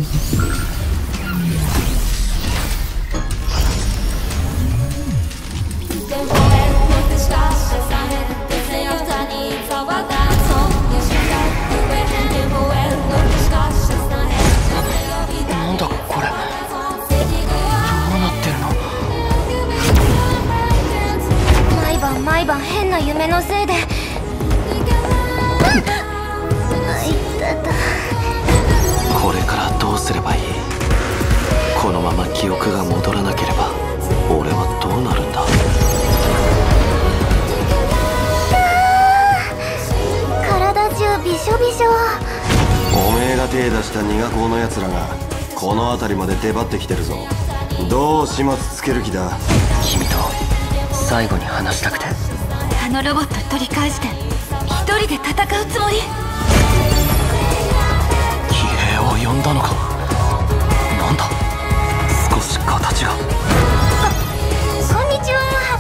なんだこれ、どうなってるの。 毎晩変な夢のせいでこれからどうすればいい。このまま記憶が戻らなければ俺はどうなるんだ。 体中びしょびしょ。 おめえが手出した苦子のやつらがこの辺りまで出張ってきてるぞ。どう始末つける気だ。 君と最後に話したくて。 あのロボット取り返して一人で戦うつもり。 騎兵を呼んだのか。なんだ、少し形が。 こんにちは。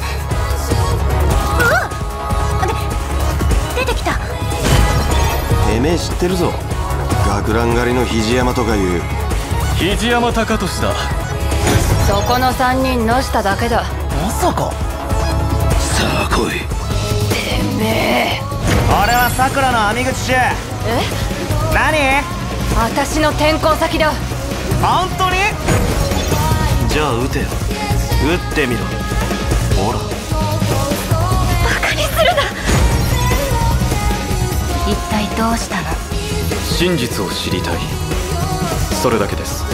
出てきた。 てめえ知ってるぞ。学ラン狩りの肘山とかいう。 肘山貴俊だ。 そこの3人のしただけだ。 まさか。さあ来い。 てめえ。 俺はさくらの網口じゃ。何？ 私の転校先だ。 本当に？ じゃあ撃てよ。撃ってみろ。ほら。 バカにするな。一体どうしたの？ 真実を知りたい、それだけです。